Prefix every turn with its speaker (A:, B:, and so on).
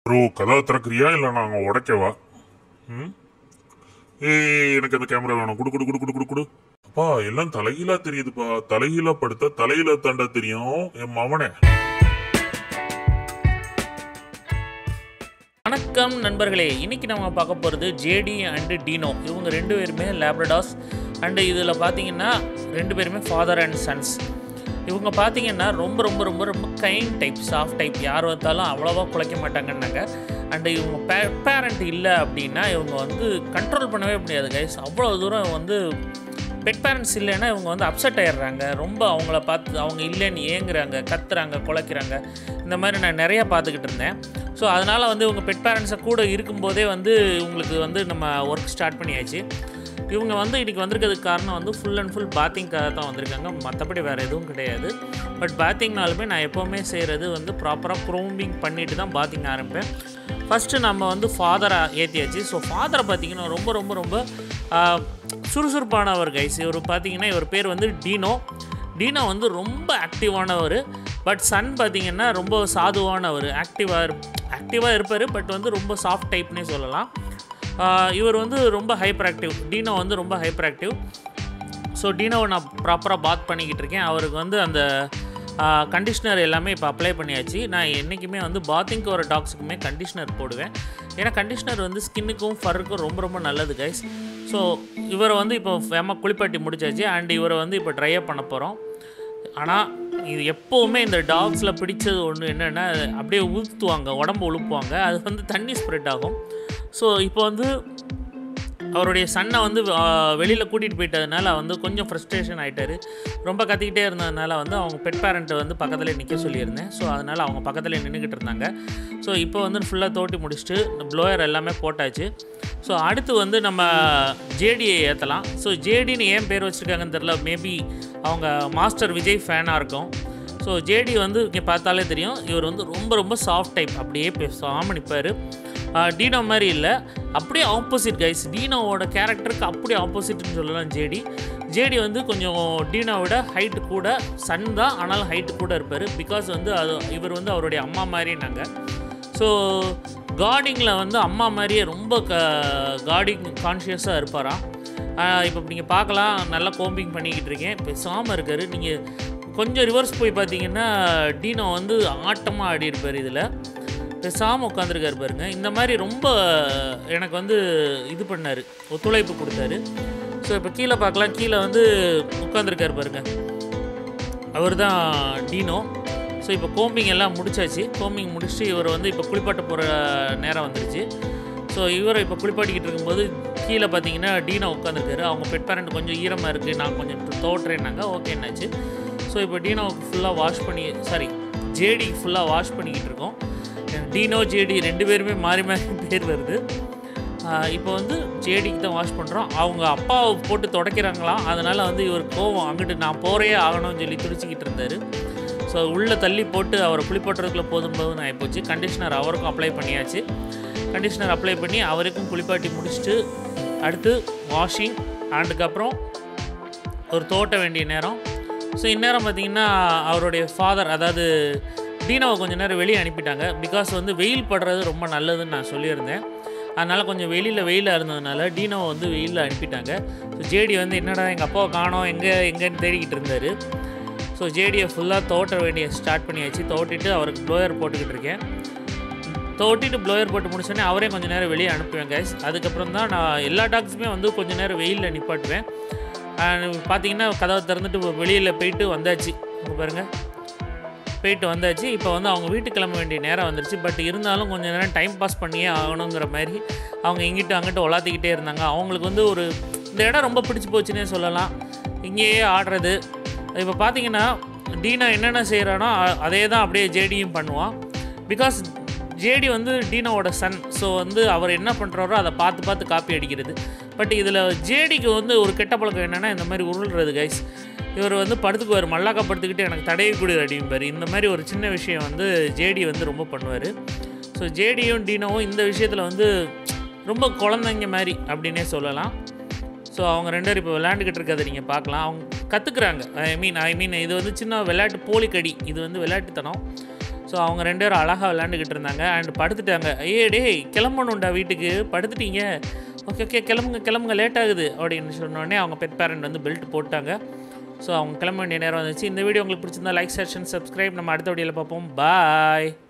A: Bro கதா திறக்கிறியா இல்லை நாங்கள் உடைக்கவா? ம் எனக்கு அந்த கேமரா வேணும். குடு குடு குடு குடு குடு குடு. அப்பா எல்லாம் தலைகீழா தெரியுதுப்பா. தலைகீழா படுத்தா தலையில தாண்டா தெரியும் என் மவனே.
B: வணக்கம் நண்பர்களே, இன்னைக்கு நம்ம பார்க்க போகிறது ஜேடி அண்டு டீனோ. இவங்க ரெண்டு பேருமே லேப்ரடார்ஸ் அண்டு இதில் பார்த்தீங்கன்னா ரெண்டு பேருமே ஃபாதர் அண்ட் சன்ஸ். இவங்க பார்த்தீங்கன்னா ரொம்ப ரொம்ப ரொம்ப ரொம்ப கைண்ட் டைப், சாஃப்ட் டைப். யார் வந்தாலும் அவ்வளோவா குலைக்க மாட்டாங்கன்னாங்க. அண்டு இவங்க பேரண்ட் இல்லை அப்படின்னா இவங்க வந்து கண்ட்ரோல் பண்ணவே முடியாது கைஸ். அவ்வளோ தூரம் வந்து பெட் பேரண்ட்ஸ் இல்லைன்னா இவங்க வந்து அப்செட் ஆகிடுறாங்க. ரொம்ப அவங்கள பார்த்து அவங்க இல்லைன்னு ஏங்குறாங்க, கத்துறாங்க, குலைக்கிறாங்க. இந்த மாதிரி நான் நிறையா பார்த்துக்கிட்டு இருந்தேன். ஸோ அதனால் வந்து இவங்க பெட் பேரண்ட்ஸை கூட இருக்கும்போதே வந்து இவங்களுக்கு வந்து நம்ம ஒர்க் ஸ்டார்ட் பண்ணியாச்சு. இவங்க வந்து இன்றைக்கி வந்திருக்கிறதுக்கு காரணம் வந்து ஃபுல் அண்ட் ஃபுல் பாத்திங்காக தான் வந்திருக்காங்க. மற்றபடி வேறு எதுவும் கிடையாது. பட் பாத்திங்னாலுமே நான் எப்போவுமே செய்கிறது வந்து ப்ராப்பராக க்ரூமிங் பண்ணிவிட்டு தான் பாத்திங் ஆரம்பிப்பேன். ஃபஸ்ட்டு நம்ம வந்து ஃபாதரை ஏற்றியாச்சு. ஸோ ஃபாதரை பார்த்திங்கன்னா ரொம்ப ரொம்ப ரொம்ப சுறுசுறுப்பானவர் கைஸ். இவர் பார்த்திங்கன்னா இவர் பேர் வந்து டீனோ. டீனோ வந்து ரொம்ப ஆக்டிவானவர். பட் சன் பார்த்திங்கன்னா ரொம்ப சாதுவானவர். ஆக்டிவாக இருப்பார். பட் வந்து ரொம்ப சாஃப்ட் டைப்னே சொல்லலாம். இவர் வந்து ரொம்ப ஹைப்பர் ஆக்டிவ். டீனோ வந்து ரொம்ப ஹைப்பர் ஆக்டிவ். ஸோ டீனோவை நான் ப்ராப்பராக பாத் பண்ணிக்கிட்டு இருக்கேன். அவருக்கு வந்து அந்த கண்டிஷ்னர் எல்லாமே இப்போ அப்ளை பண்ணியாச்சு. நான் என்றைக்குமே வந்து பாத்திங்க்கு ஒரு டாக்ஸுக்குமே கண்டிஷ்னர் போடுவேன். ஏன்னா கண்டிஷ்னர் வந்து ஸ்கின்னுக்கும் ஃபருக்கும் ரொம்ப ரொம்ப நல்லது கைஸ். ஸோ இவரை வந்து இப்போ குளிப்பாட்டி முடிச்சாச்சு. அண்ட் இவரை வந்து இப்போ ட்ரை அப் பண்ண போகிறோம். ஆனால் இது எப்போவுமே இந்த டாக்ஸில் பிடிச்சது ஒன்று என்னென்னா, அப்படியே உளுத்துவாங்க, உடம்பு உழுப்புவாங்க. அது வந்து தண்ணி ஸ்ப்ரெட் ஆகும். ஸோ இப்போ வந்து அவருடைய சன்னை வந்து வெளியில் கூட்டிகிட்டு போயிட்டதுனால வந்து கொஞ்சம் ஃப்ரஸ்ட்ரேஷன் ஆகிட்டார். ரொம்ப கத்திக்கிட்டே இருந்ததுனால வந்து அவங்க பெட் பேரண்ட்டை வந்து பக்கத்தில் நிற்க சொல்லியிருந்தேன். ஸோ அதனால் அவங்க பக்கத்தில் நின்றுக்கிட்டு இருந்தாங்க. ஸோ இப்போ வந்து ஃபுல்லாக தோட்டி முடிச்சுட்டு ப்ளோயர் எல்லாமே போட்டாச்சு. ஸோ அடுத்து வந்து நம்ம ஜேடியை ஏற்றலாம். ஸோ ஜேடின்னு ஏன் பேர் வச்சுருக்காங்கன்னு தெரில. மேபி அவங்க மாஸ்டர் விஜய் ஃபேனாக இருக்கும். ஸோ ஜேடி வந்து இங்கே பார்த்தாலே தெரியும். இவர் வந்து ரொம்ப ரொம்ப சாஃப்ட் டைப். அப்படியே பேசாமல் நிற்பார். டீனோ மாதிரி இல்லை, அப்படியே ஆப்போசிட் கைஸ். டீனோவோட கேரக்டருக்கு அப்படியே ஆப்போசிட்னு சொல்லலாம் ஜேடி வந்து கொஞ்சம் டீனோவோட ஹைட்டு கூட. சன் தான், ஆனாலும் ஹைட்டு கூட இருப்பார். பிகாஸ் வந்து இவர் வந்து அவருடைய அம்மா மாதிரினாங்க. ஸோ கார்டிங்கில் வந்து அம்மா மாதிரியே ரொம்ப கார்டிங் கான்ஷியஸாக இருப்பாராம். இப்போ நீங்கள் பார்க்கலாம், நல்லா கோம்பிங் பண்ணிக்கிட்டு இருக்கேன். பேசாமல் இருக்கார். நீங்கள் கொஞ்சம் ரிவர்ஸ் போய் பார்த்தீங்கன்னா டீனோ வந்து ஆட்டமாக ஆடி இருப்பார். இதில் பேசாமல் உட்காந்துருக்காரு பாருங்க. இந்த மாதிரி ரொம்ப எனக்கு வந்து இது பண்ணார், ஒத்துழைப்பு கொடுத்தாரு. ஸோ இப்போ கீழே பார்க்கலாம். கீழே வந்து உட்காந்துருக்காரு பாருங்க, அவர் தான் டீனோ. ஸோ இப்போ கோம்பிங் எல்லாம் முடிச்சாச்சு. கோம்பிங் முடிச்சுட்டு இவர் வந்து இப்போ குளிப்பாட்ட போகிற நேரம் வந்துருச்சு. ஸோ இவரை இப்போ குளிப்பாட்டிக்கிட்டு இருக்கும்போது கீழே பார்த்தீங்கன்னா டீனோ உட்காந்துருக்காரு. அவங்க பெட் பேரண்ட் கொஞ்சம் ஈரமாக இருக்குது, நான் கொஞ்சம் தோட்டுறேன்னாங்க. ஓகே என்னாச்சு. ஸோ இப்போ டீனோவுக்கு ஃபுல்லாக ஜேடிக்கு ஃபுல்லாக வாஷ் பண்ணிக்கிட்டு இருக்கோம். டீனோ ஜேடி ரெண்டு பேருமே மாறி மாறி பேர் வருது. இப்போ வந்து ஜேடிக்கு தான் வாஷ் பண்ணுறோம். அவங்க அப்பாவை போட்டு துடைக்கிறாங்களாம். அதனால் வந்து இவர் கோவம், அங்கிட்டு நான் போகிறே ஆகணும்னு சொல்லி துடிச்சிக்கிட்டு இருந்தார். ஸோ உள்ளே தள்ளி போட்டு அவரை குளிப்பாட்டுறதுக்குள்ளே போதும் ஆகிப்போச்சு. கண்டிஷ்னர் அவருக்கும் அப்ளை பண்ணியாச்சு. கண்டிஷ்னர் அப்ளை பண்ணி அவருக்கும் குளிப்பாட்டி முடிச்சுட்டு அடுத்து வாஷிங். அதுக்கப்புறம் ஒரு தோட்ட வேண்டிய நேரம். ஸோ இந்நேரம் பார்த்திங்கன்னா அவருடைய ஃபாதர், அதாவது டீனோவை கொஞ்சம் நேரம் வெளியே அனுப்பிட்டாங்க. பிகாஸ் வந்து வெயில் படுறது ரொம்ப நல்லதுன்னு நான் சொல்லியிருந்தேன். அதனால் கொஞ்சம் வெயிலாக இருந்ததுனால டீனோவை வந்து வெயிலில் அனுப்பிட்டாங்க. ஸோ ஜேடி வந்து என்னடா எங்கள் அப்பாவை காணோம், எங்கேன்னு தேடிக்கிட்டு இருந்தார். ஸோ ஜேடியை ஃபுல்லாக தோட்ட வேண்டிய ஸ்டார்ட் பண்ணியாச்சு. தோட்டிட்டு அவருக்கு ப்ளோயர் போட்டுக்கிட்டு இருக்கேன். தோட்டிட்டு ப்ளோயர் போட்டு முடிச்சோடனே அவரே கொஞ்சம் நேரம் வெளியே அனுப்புவேன் கைஸ். அதுக்கப்புறம் தான் நான் எல்லா டாக்ஸுமே வந்து கொஞ்சம் நேரம் வெயிலில் நிப்பாட்டுவேன். பார்த்தீங்கன்னா கதவை திறந்துட்டு வெளியில் போயிட்டு வந்தாச்சு. பாருங்கள், போயிட்டு வந்தாச்சு. இப்போ வந்து அவங்க வீட்டுக்கு கிளம்ப வேண்டிய நேரம் வந்துருச்சு. பட் இருந்தாலும் கொஞ்சம் நேரம் டைம் பாஸ் பண்ணியே ஆகணுங்கிற மாதிரி அவங்க இங்கிட்டு அங்கிட்டு உலாத்திக்கிட்டே இருந்தாங்க. அவங்களுக்கு வந்து இந்த இடம் ரொம்ப பிடிச்சி போச்சுன்னே சொல்லலாம். இங்கேயே ஆடுறது. இப்போ பார்த்தீங்கன்னா டீனோ என்னென்ன செய்கிறானோ அதே தான் அப்படியே ஜேடியும் பண்ணுவான். பிகாஸ் ஜேடி வந்து டீனோவோட சன். ஸோ வந்து அவர் என்ன பண்ணுறாரோ அதை பார்த்து காப்பி அடிக்கிறது. பட் இதில் ஜேடிக்கு வந்து ஒரு கெட்ட பழக்கம் என்னென்னா இந்த மாதிரி உருள்றது கைஸ். இவர் வந்து படுத்துக்குவார், மல்லாக்கா படுத்துக்கிட்டு எனக்கு தடவி கூடி அடிப்பார். இந்த மாதிரி ஒரு சின்ன விஷயம் வந்து ஜேடி வந்து ரொம்ப பண்ணுவார். ஸோ ஜேடியும் டீனோவும் இந்த விஷயத்தில் வந்து ரொம்ப குழந்தைங்க மாதிரி அப்படின்னே சொல்லலாம். ஸோ அவங்க ரெண்டு பேரும் இப்போ விளையாண்டுக்கிட்டு இருக்கிறத நீங்கள் பார்க்கலாம். அவங்க கற்றுக்குறாங்க. ஐ மீன் இது வந்து சின்ன விளையாட்டு போலிக்கடி, இது வந்து விளையாட்டுத்தனம். ஸோ அவங்க 2 பேரும் அழகாக விளையாண்டுக்கிட்டு இருந்தாங்க அண்ட் படுத்துட்டாங்க. டேய் கிளம்பணும்டா வீட்டுக்கு, படுத்துட்டீங்க, ஓகே ஓகே கிளம்புங்க லேட் ஆகுது அப்படின்னு சொன்னோடனே அவங்க பெட் பேரண்ட் வந்து பெல்ட் போட்டாங்க. ஸோ அவங்க கிளம்ப வேண்டிய நேரம் வந்துச்சு. இந்த வீடியோ உங்களுக்கு பிடிச்சிருந்தா லைக், ஷேர், சப்ஸ்கிரைப். நம்ம அடுத்த வீடியோவில் பார்ப்போம். பாய்.